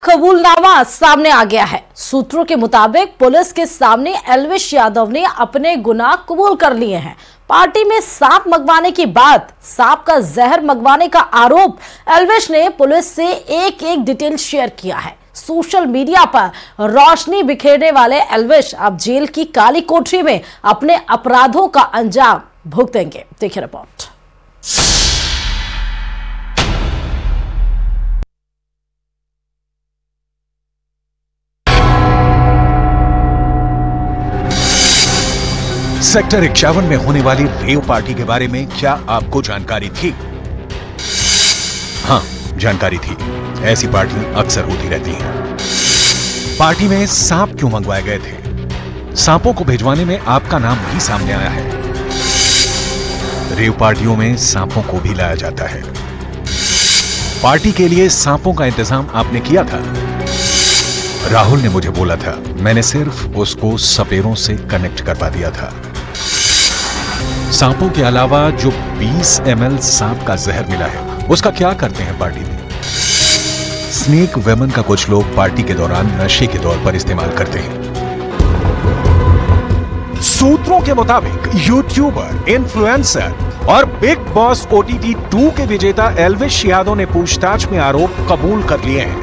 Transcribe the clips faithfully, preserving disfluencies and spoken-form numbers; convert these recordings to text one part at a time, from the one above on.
कबूलनामा सामने आ गया है। सूत्रों के मुताबिक पुलिस के सामने एल्विश यादव ने अपने गुनाह कबूल कर लिए हैं। पार्टी में सांप मंगवाने की बात, सांप का जहर मंगवाने का आरोप एल्विश ने पुलिस से एक एक डिटेल शेयर किया है। सोशल मीडिया पर रोशनी बिखेरने वाले एल्विश अब जेल की काली कोठरी में अपने अपराधों का अंजाम भुगतेंगे। देखिए रिपोर्ट। सेक्टर इक्यावन में होने वाली रेव पार्टी के बारे में क्या आपको जानकारी थी? हाँ, जानकारी थी। ऐसी पार्टी अक्सर होती रहती हैं। पार्टी में सांप क्यों मंगवाए गए थे? सांपों को भिजवाने में आपका नाम भी सामने आया है। रेव पार्टियों में सांपों को भी लाया जाता है। पार्टी के लिए सांपों का इंतजाम आपने किया था? राहुल ने मुझे बोला था, मैंने सिर्फ उसको सपेरों से कनेक्ट करवा दिया था। सांपों के अलावा जो बीस एम एल सांप का जहर मिला है, उसका क्या करते हैं पार्टी में? स्नेक वेमन का कुछ लोग पार्टी के दौरान नशे के तौर पर इस्तेमाल करते हैं। सूत्रों के मुताबिक यूट्यूबर, इन्फ्लुएंसर और Bigg Boss O T T two के विजेता एल्विश यादव ने पूछताछ में आरोप कबूल कर लिए हैं।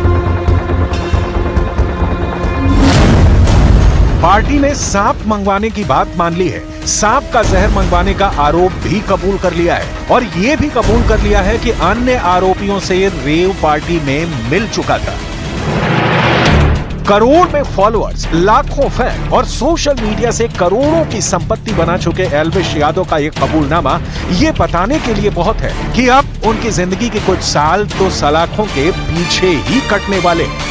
पार्टी में सांप मंगवाने की बात मान ली है, सांप का जहर मंगवाने का आरोप भी कबूल कर लिया है और यह भी कबूल कर लिया है कि अन्य आरोपियों से रेव पार्टी में मिल चुका था। करोड़ में फॉलोअर्स, लाखों फैन और सोशल मीडिया से करोड़ों की संपत्ति बना चुके एल्विश यादव का यह कबूलनामा ये बताने के लिए बहुत है कि अब उनकी जिंदगी के कुछ साल तो सलाखों के पीछे ही कटने वाले हैं।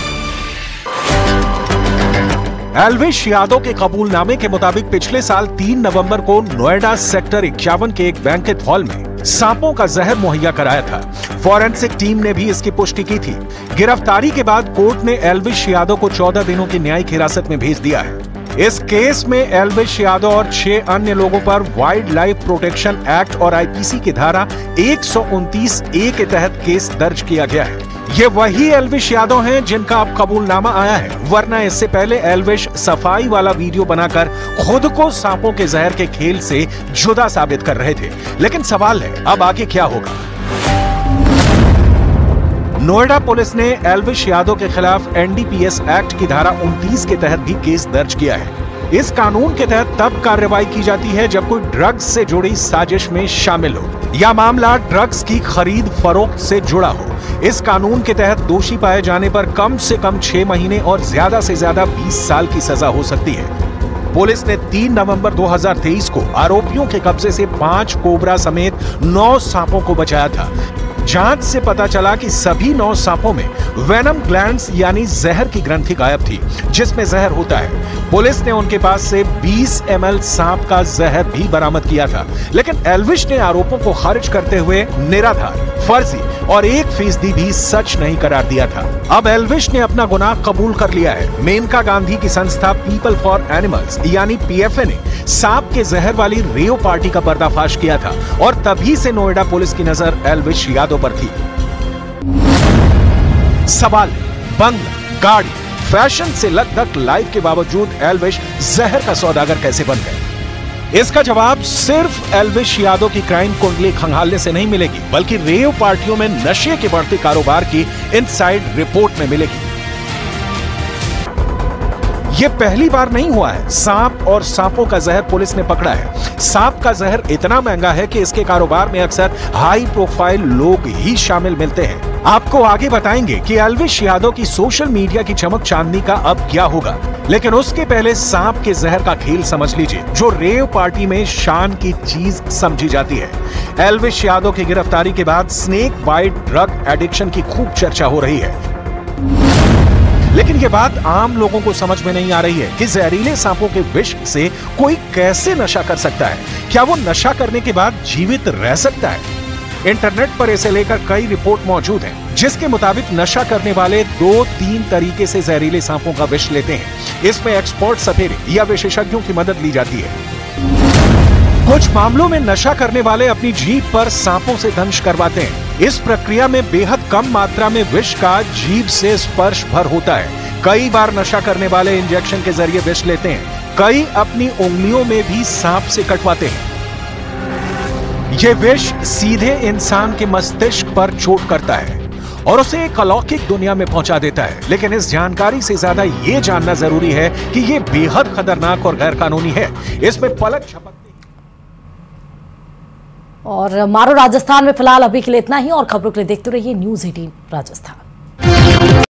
एल्विश यादव के कबूलनामे के मुताबिक पिछले साल तीन नवंबर को नोएडा सेक्टर इक्यावन के एक बैंकेट हॉल में सांपों का जहर मुहैया कराया था। फॉरेंसिक टीम ने भी इसकी पुष्टि की थी। गिरफ्तारी के बाद कोर्ट ने एल्विश यादव को चौदह दिनों की न्यायिक हिरासत में भेज दिया है। इस केस में एल्विश यादव और छह अन्य लोगों पर वाइल्ड लाइफ प्रोटेक्शन एक्ट और आई पी सी की धारा एक सौ उनतीस ए के तहत केस दर्ज किया गया है। ये वही एल्विश यादव हैं जिनका अब कबूलनामा आया है, वरना इससे पहले एल्विश सफाई वाला वीडियो बनाकर खुद को सांपों के जहर के खेल से जुदा साबित कर रहे थे। लेकिन सवाल है, अब आगे क्या होगा? नोएडा पुलिस ने एल्विश यादव के खिलाफ N D P S act की धारा उनतीस के तहत भी केस दर्ज किया है। इस कानून के तहत तब कार्रवाई की जाती है जब कोई ड्रग्स से जुड़ी साजिश में शामिल हो या मामला ड्रग्स की खरीद फरोख्त से जुड़ा हो। इस कानून के तहत दोषी पाए जाने पर कम से कम छह महीने और ज्यादा से ज्यादा बीस साल की सजा हो सकती है। पुलिस ने तीन नवंबर दो हज़ार तेईस को आरोपियों के कब्जे से पांच कोबरा समेत नौ सांपों को बचाया था। जांच से पता चला कि सभी नौ सांपों में वेनम ग्लैंड्स यानी जहर की ग्रंथि गायब थी, जिसमें जहर होता है। पुलिस ने उनके पास से बीस एम एल सांप का जहर भी बरामद किया था, लेकिन एल्विश ने आरोपों को खारिज करते हुए निराधार, फर्जी और एक फीसदी भी सच नहीं करार दिया था। अब एल्विश ने अपना गुनाह कबूल कर लिया है। मेनका गांधी की संस्था पीपल फॉर एनिमल्स यानी पी एफ ए ने सांप के जहर वाली रेव पार्टी का पर्दाफाश किया था और तभी से नोएडा पुलिस की नजर एल्विश यादव पर थी। सवाल, बंगला, गाड़ी, फैशन से लगभग लाइफ के बावजूद एल्विश जहर का सौदागर कैसे बन गए? इसका जवाब सिर्फ एल्विश यादव की क्राइम कुंडली खंगालने से नहीं मिलेगी, बल्कि रेव पार्टियों में नशे के बढ़ते कारोबार की इनसाइड रिपोर्ट में मिलेगी। ये पहली बार नहीं हुआ है। सांप और सांपों का जहर पुलिस ने पकड़ा है। सांप का जहर इतना महंगा है कि इसके कारोबार में अक्सर हाई प्रोफाइल लोग ही शामिल मिलते हैं। आपको आगे बताएंगे कि एल्विश यादव की सोशल मीडिया की चमक चांदनी का अब क्या होगा, लेकिन उसके पहले सांप के जहर का खेल समझ लीजिए, जो रेव पार्टी में शान की चीज समझी जाती है। एल्विश यादव की गिरफ्तारी के बाद स्नेक बाइट ड्रग एडिक्शन की खूब चर्चा हो रही है, लेकिन ये बात आम लोगों को समझ में नहीं आ रही है कि जहरीले सांपों के विष से कोई कैसे नशा कर सकता है। क्या वो नशा करने के बाद जीवित रह सकता है? इंटरनेट पर इसे लेकर कई रिपोर्ट मौजूद हैं, जिसके मुताबिक नशा करने वाले दो तीन तरीके से जहरीले सांपों का विष लेते हैं। इसमें एक्सपर्ट सपेरे या विशेषज्ञों की मदद ली जाती है। कुछ मामलों में नशा करने वाले अपनी जीभ पर सांपों से दंश करवाते हैं। इस प्रक्रिया में बेहद कम मात्रा में विष का जीभ से स्पर्श भर होता है। कई बार नशा करने वाले इंजेक्शन के जरिए विष लेते हैं। कई अपनी उंगलियों में भी सांप से कटवाते हैं। यह विष सीधे इंसान के मस्तिष्क पर चोट करता है और उसे एक अलौकिक दुनिया में पहुंचा देता है। लेकिन इस जानकारी से ज्यादा यह जानना जरूरी है कि यह बेहद खतरनाक और गैर कानूनी है। इसमें पलक झपकने और मारो राजस्थान में फिलहाल अभी के लिए इतना ही। और खबरों के लिए देखते रहिए न्यूज़ अठारह राजस्थान।